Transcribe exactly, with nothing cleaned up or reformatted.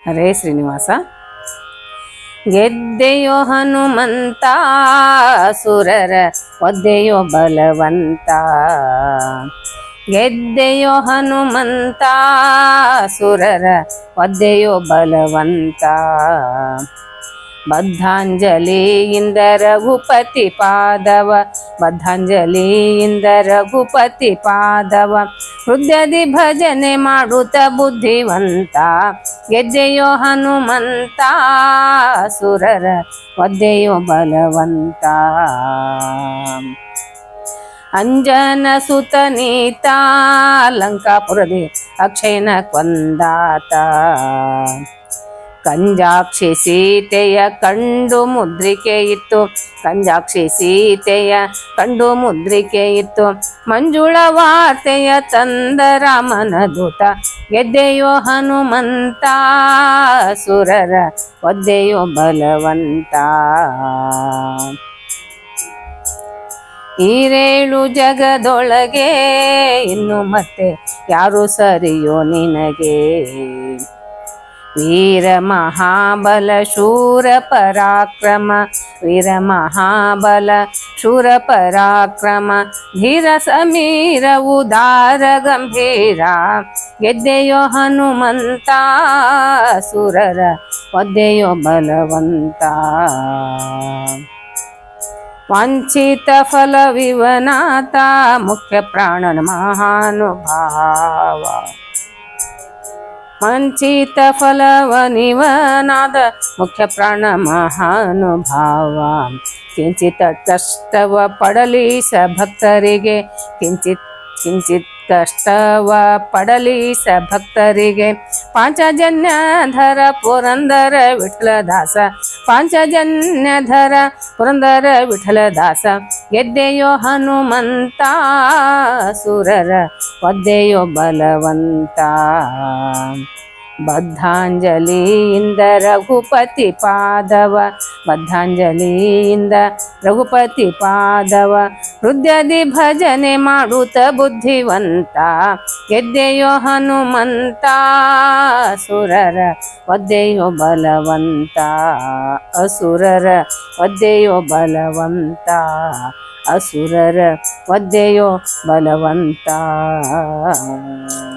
ಹರೇ ಶ್ರೀನಿವಾಸ. ಗೆದ್ದೆಯೋ ಹನುಮಂತ ಸುರರ ಒದ್ದೆಯೋ ಬಲವಂತ. ಗೆದ್ದೆಯೋ ಹನುಮಂತ ಸುರರ ಒದ್ದೆಯೋ ಬಲವಂತ. ಬದ್ಧಾಂಜಲಿಯಿಂದ ರಘುಪತಿ ಪಾದವ ಬದ್ಧಾಂಜಲಿಯಿಂದ ರಘುಪತಿ ಪಾದವ ಹೃದಯದಿ ಭಜನೆ ಮಾಡುತ್ತ ಬುದ್ಧಿವಂತ. ಗೆದ್ದೆಯೋ ಹನುಮಂತ ಸುರರ ಒದ್ದೆಯೋ ಬಲವಂತ. ಅಂಜನ ಸುತನೀತ ಲಂಕಾಪುರದಿ ಅಕ್ಷಯನ ಕೊಂದಾತ. ಕಂಜಾಕ್ಷಿ ಸೀತೆಯ ಕಂಡು ಮುದ್ರಿಕೆ ಇತ್ತು ಕಂಜಾಕ್ಷಿ ಸೀತೆಯ ಕಂಡು ಮುದ್ರಿಕೆ ಇತ್ತು. ಮಂಜುಳ ವಾರ್ತೆಯ ತಂದ ರಾಮನ ದೂತ. ಗೆದ್ದೆಯೋ ಹನುಮಂತ ಸುರರ ಒದ್ದೆಯೋ ಬಲವಂತ. ಈರೇಳು ಜಗದೊಳಗೆ ಇನ್ನು ಮತ್ತೆ ಯಾರು ಸರಿಯೋ ನಿನಗೆ. ವೀರ ಮಹಾಬಲ ಶೂರ ಪರಾಕ್ರಮ ವೀರ ಮಹಾಬಲ ಶೂರ ಪರಾಕ್ರಮ. ಧೀರ ಸಮೀರ ಉದಾರ ಗಂಭೀರ. ಗೆದ್ದೆಯೋ ಹನುಮಂತ ಸುರರ ಒದ್ದೆಯೋ ಬಲವಂತ. ವಂಚಿತ ಫಲವಿವನಾಥ ಮುಖ್ಯ ಪ್ರಾಣನ ಮಹಾನುಭಾವ. ವಂಚಿತ ಫಲವನಿವನಾದ ಮುಖ್ಯ ಪ್ರಾಣ ಮಹಾನುಭಾವ. ಕಿಂಚಿತ ಕಷ್ಟವ ಪಡಲಿ ಸ ಭಕ್ತರಿಗೆ ಕಿಂಚಿತ್ ಕಿಂಚಿತ್ ಕಷ್ಟವ ಪಡಲಿ ಸ ಭಕ್ತರಿಗೆ. ಪಾಂಚಜನ್ಯಧರ ಪುರಂದರ ವಿಠಲದಾಸ ಪಾಂಚಜನ್ಯಧರ ಪುರಂದರ ವಿಠಲದಾಸ. ಗೆದ್ದೆಯೋ ಹನುಮಂತ ಸುರರ ಒದ್ದೆಯೋ ಬಲವಂತ. ಬದ್ಧಾಂಜಲಿಯಿಂದ ರಘುಪತಿ ಪಾದವ ಬದ್ಧಾಂಜಲಿಯಿಂದ ರಘುಪತಿ ಪಾದವ ಹೃದಯದಿ ಭಜನೆ ಮಾಡುತ್ತ ಬುದ್ಧಿವಂತ. ಗೆದ್ದೆಯೋ ಹನುಮಂತ ಸುರರ ಒದ್ದೆಯೋ ಬಲವಂತ. ಅಸುರರ ಒದ್ದೆಯೋ ಬಲವಂತ ಅಸುರರ ಒದ್ದೆಯೋ ಬಲವಂತ.